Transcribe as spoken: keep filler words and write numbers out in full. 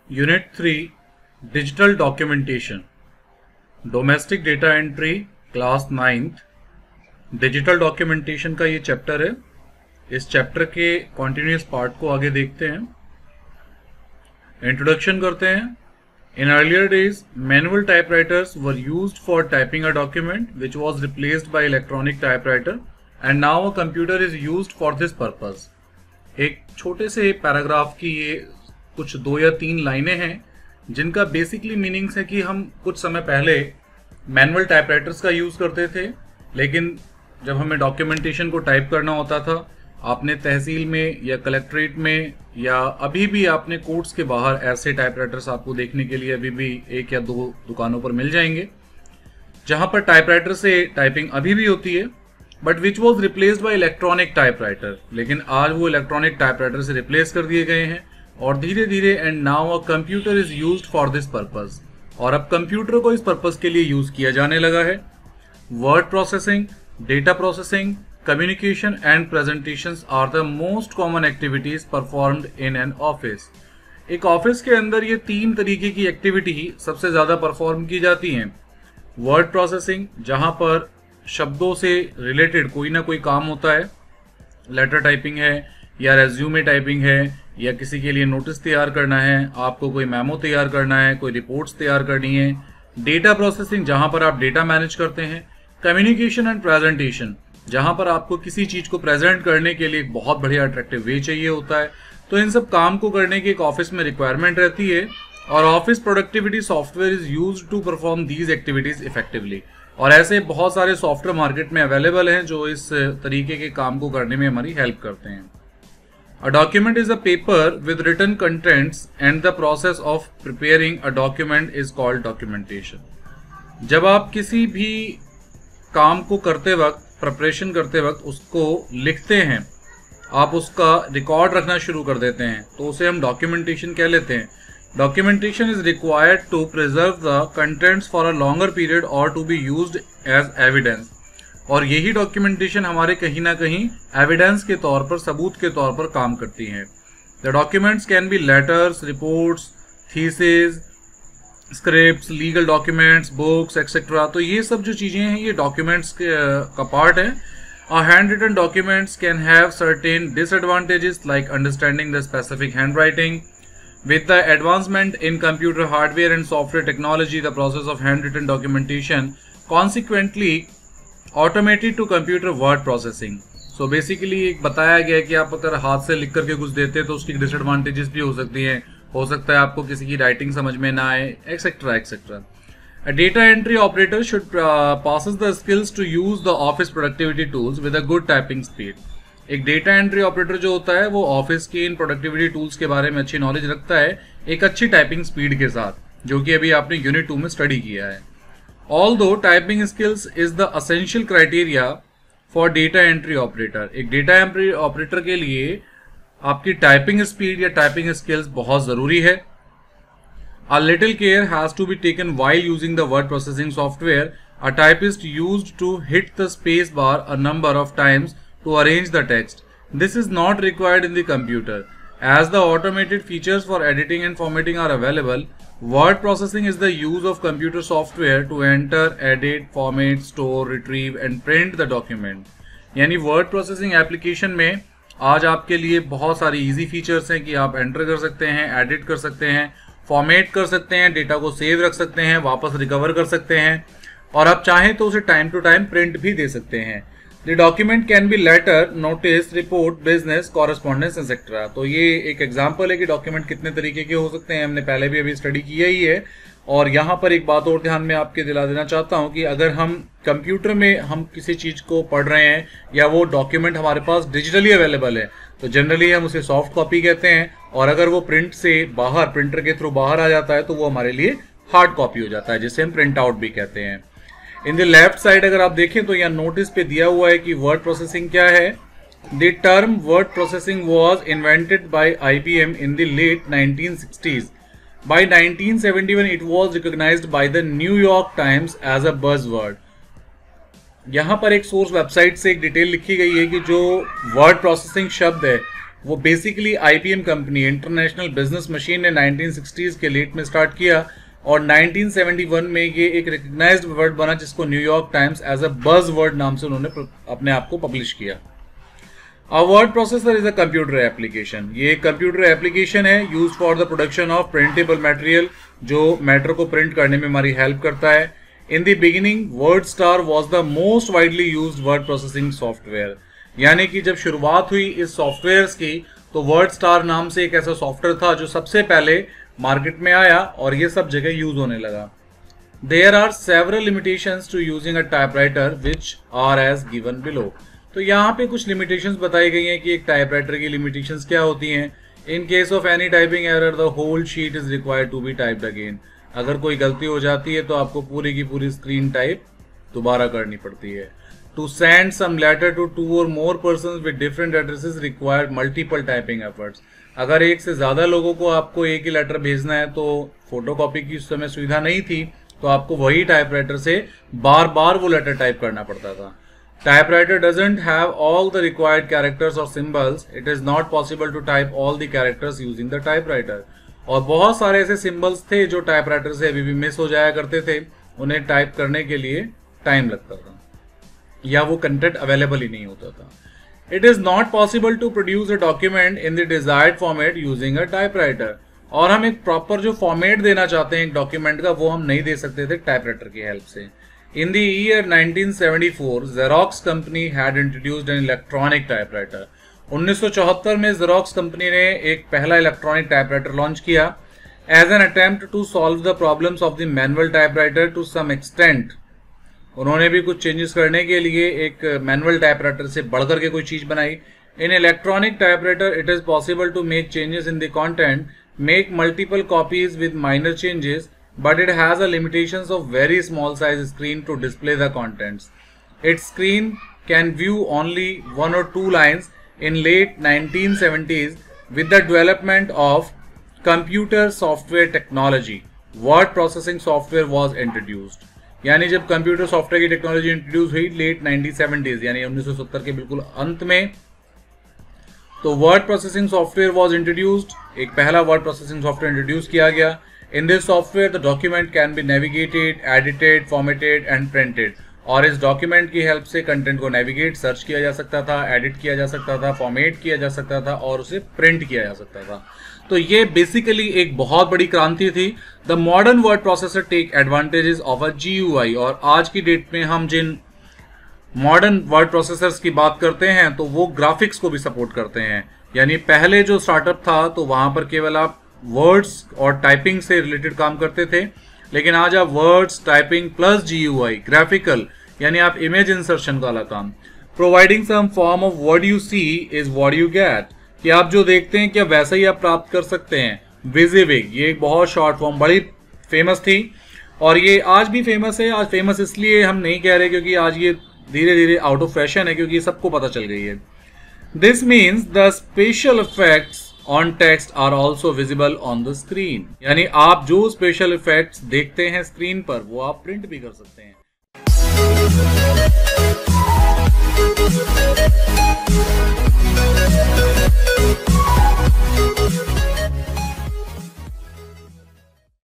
Unit three digital documentation, domestic data entry, class ninth. Digital documentation का ये chapter है। इस चैप्टर के कॉन्टिन्यूस पार्ट को आगे देखते हैं। इंट्रोडक्शन करते हैं। In earlier days, manual typewriters were used for typing a document, which was replaced by electronic typewriter, and now a computer is used for this purpose. एक छोटे से पैराग्राफ की ये कुछ दो या तीन लाइनें हैं जिनका बेसिकली मीनिंग्स है कि हम कुछ समय पहले मैनुअल टाइपराइटर्स का यूज़ करते थे, लेकिन जब हमें डॉक्यूमेंटेशन को टाइप करना होता था, आपने तहसील में या कलेक्ट्रेट में या अभी भी आपने कोर्ट्स के बाहर ऐसे टाइपराइटर्स आपको देखने के लिए अभी भी एक या दो दुकानों पर मिल जाएंगे जहां पर टाइपराइटर से टाइपिंग अभी भी होती है, but which was replaced by electronic typewriter. लेकिन आज वो इलेक्ट्रॉनिक टाइपराइटर से रिप्लेस कर दिए गए हैं और धीरे धीरे and now a computer is used for this purpose, और अब कंप्यूटर को इस पर्पस के लिए यूज किया जाने लगा है। Word processing, data processing, communication and presentations are the most common activities performed in an office. एक ऑफिस के अंदर ये तीन तरीके की एक्टिविटी ही सबसे ज़्यादा परफॉर्म की जाती हैं। वर्ड प्रोसेसिंग, जहाँ पर शब्दों से रिलेटेड कोई ना कोई काम होता है, लेटर टाइपिंग है या रेज्यूमे टाइपिंग है या किसी के लिए नोटिस तैयार करना है, आपको कोई मेमो तैयार करना है, कोई रिपोर्ट्स तैयार करनी है। डेटा प्रोसेसिंग, जहाँ पर आप डेटा मैनेज करते हैं। कम्युनिकेशन एंड प्रेजेंटेशन, जहां पर आपको किसी चीज को प्रेजेंट करने के लिए एक बहुत बढ़िया अट्रैक्टिव वे चाहिए होता है। तो इन सब काम को करने की एक ऑफिस में रिक्वायरमेंट रहती है, और office productivity software is used to perform these activities effectively. और ऐसे बहुत सारे सॉफ्टवेयर मार्केट में अवेलेबल हैं जो इस तरीके के काम को करने में हमारी हेल्प करते हैं। A document is a paper with written contents and the process of preparing a document is called documentation. जब आप किसी भी काम को करते वक्त, प्रिपरेशन करते वक्त उसको लिखते हैं, आप उसका रिकॉर्ड रखना शुरू कर देते हैं, तो उसे हम डॉक्यूमेंटेशन कह लेते हैं। Documentation is required to preserve the contents for a longer period और to be used as evidence. और यही डॉक्यूमेंटेशन हमारे कहीं ना कहीं एविडेंस के तौर पर, सबूत के तौर पर काम करती है। The documents can be letters, reports, thesis, scripts, legal documents, books etcetera. तो ये सब जो चीज़ें हैं ये डॉक्यूमेंट्स के का पार्ट है। A hand written documents can have certain disadvantages like understanding the specific handwriting. With the advancement in computer hardware and software technology, the process of hand written documentation consequently automated to computer word processing. So basically एक बताया गया कि आप अगर हाथ से लिख करके कुछ देते हैं तो उसकी डिसएडवांटेजेस भी हो सकती हैं, हो सकता है आपको किसी की राइटिंग समझ में ना आए, etcetera etcetera. A data entry operator should uh, passes the skills to use the office productivity tools with a good typing speed. एक डेटा एंट्री ऑपरेटर जो होता है वो ऑफिस के इन प्रोडक्टिविटी टूल्स के बारे में अच्छी नॉलेज रखता है, एक अच्छी टाइपिंग स्पीड के साथ, जो कि अभी आपने यूनिट टू में स्टडी किया है। Although typing skills is the essential criteria for data entry operator, एक डेटा एंट्री ऑपरेटर के लिए आपकी टाइपिंग स्पीड या टाइपिंग स्किल्स बहुत जरूरी है। A little care has to be taken while using the word processing software. A typist used to hit the space bar a number of times to arrange the text. This is not required in the computer. As the automated features for editing and formatting are available, word processing is the use of computer software to enter, edit, format, store, retrieve and print the document. यानी word processing application में आज आपके लिए बहुत सारी easy features हैं कि आप एंटर कर सकते हैं, एडिट कर सकते हैं, फॉर्मेट कर सकते हैं, डेटा को सेव रख सकते हैं, वापस रिकवर कर सकते हैं, और आप चाहें तो उसे टाइम टू टाइम प्रिंट भी दे सकते हैं। The document can be letter, notice, report, business, correspondence etcetera. तो ये एक एग्जाम्पल है कि डॉक्यूमेंट कितने तरीके के हो सकते हैं, हमने पहले भी अभी स्टडी किया ही है। और यहाँ पर एक बात और ध्यान में आपके दिला देना चाहता हूँ कि अगर हम कंप्यूटर में हम किसी चीज़ को पढ़ रहे हैं या वो डॉक्यूमेंट हमारे पास डिजिटली अवेलेबल है, तो जनरली हम उसे सॉफ्ट कॉपी कहते हैं, और अगर वो प्रिंट से बाहर, प्रिंटर के थ्रू बाहर आ जाता है तो वो हमारे लिए हार्ड कॉपी हो जाता है, जिसे हम प्रिंट आउट भी कहते हैं। इन द लेफ्ट साइड अगर आप देखें तो यहाँ नोटिस पे दिया हुआ है कि वर्ड प्रोसेसिंग क्या है। The term word processing was invented by I B M in the late nineteen sixties. By nineteen seventy-one, it was recognized by the New York Times as a buzzword. यहाँ पर एक source website से एक detail लिखी गई है कि जो वर्ड प्रोसेसिंग शब्द है वो basically IBM company, international business machine ने नाइनटीन सिक्सटीज़ के लेट में स्टार्ट किया और नाइनटीन सेवेंटी वन में ये एक रिकग्नाइज्ड वर्ड बना जिसको न्यूयॉर्क टाइम्स एज अ बज वर्ड नाम से उन्होंने अपने आप को पब्लिश किया। A word processor is a computer application. ये एक कंप्यूटर एप्लीकेशन है use for the production of printable material, जो मैटर को प्रिंट करने में हमारी हेल्प करता है। In the beginning WordStar was the most widely used word processing software. यानी कि जब शुरुआत हुई इस सॉफ्टवेयर की तो वर्ड स्टार नाम से एक ऐसा सॉफ्टवेयर था जो सबसे पहले मार्केट में आया और ये सब जगह यूज होने लगा। There are several limitations to using a typewriter which are as given below. तो यहाँ पे कुछ लिमिटेशंस बताई गई हैं कि एक टाइपराइटर की लिमिटेशंस क्या होती हैं। In case of any typing error the whole sheet is required to be typed again. अगर कोई गलती हो जाती है तो आपको पूरी की पूरी स्क्रीन टाइप दोबारा करनी पड़ती है। To send some letter to two or more persons with different addresses require multiple typing efforts। अगर एक से ज़्यादा लोगों को आपको एक ही लेटर भेजना है तो फोटोकॉपी की उस समय सुविधा नहीं थी, तो आपको वही टाइपराइटर से बार बार वो लेटर टाइप करना पड़ता था। Typewriter doesn't have all the required characters or symbols. It is not possible to type all the characters using the typewriter। और बहुत सारे ऐसे सिंबल्स थे जो टाइपराइटर से अभी भी मिस हो जाया करते थे, उन्हें टाइप करने के लिए टाइम लगता था या वो कंटेंट अवेलेबल ही नहीं होता था। It is not possible to produce a document in the desired format using a typewriter. और हम एक प्रॉपर जो फॉर्मेट देना चाहते हैं एक डॉक्यूमेंट का, वो हम नहीं दे सकते थे टाइपराइटर की हेल्प से। In the year nineteen seventy four Xerox company had introduced an electronic typewriter. उन्नीस सौ चौहत्तर में जेरोक्स कंपनी ने एक पहला इलेक्ट्रॉनिक टाइपराइटर लॉन्च किया as an attempt to solve the problems of the manual typewriter to some extent. उन्होंने भी कुछ चेंजेस करने के लिए एक मैनुअल टाइपराइटर से बढ़कर के कोई चीज बनाई। In electronic typewriter it is possible to make changes in the content, make multiple copies with minor changes, but it has a limitations of very small size screen to display the contents. Its screen can view only one or two lines. In late nineteen seventies, with the development of computer software technology, word processing software was introduced. यानी जब computer software की technology introduce हुई late nineteen seventies यानी उन्नीस सौ सत्तर के बिल्कुल अंत में, तो word processing software was introduced. एक पहला वर्ड प्रोसेसिंग सॉफ्टवेयर इंट्रोड्यूस किया गया। In this software the document can be navigated, edited, formatted and printed. और इस डॉक्यूमेंट की हेल्प से कंटेंट को नेविगेट, सर्च किया जा सकता था, एडिट किया जा सकता था, फॉर्मेट किया जा सकता था और उसे प्रिंट किया जा सकता था। तो ये बेसिकली एक बहुत बड़ी क्रांति थी। The modern word processor take advantages of a GUI. और आज की डेट में हम जिन मॉडर्न वर्ड प्रोसेसर्स की बात करते हैं तो वो ग्राफिक्स को भी सपोर्ट करते हैं। यानी पहले जो स्टार्टअप था तो वहां पर केवल आप वर्ड्स और टाइपिंग से रिलेटेड काम करते थे, लेकिन आज आप words, typing plus GUI, graphical यानी आप इमेज इंसर्शन वाला काम, providing some form of what you see is what you get, कि आप जो देखते हैं क्या वैसा ही आप प्राप्त कर सकते हैं। विजिविग ये एक बहुत शॉर्ट फॉर्म बड़ी फेमस थी और ये आज भी फेमस है। आज फेमस इसलिए हम नहीं कह रहे क्योंकि आज ये धीरे धीरे आउट ऑफ फैशन है, क्योंकि ये सबको पता चल गई है। This means the special effects on text are also visible on the screen. यानी आप जो स्पेशल इफेक्ट्स देखते हैं स्क्रीन पर वो आप प्रिंट भी कर सकते हैं। We'll be right back.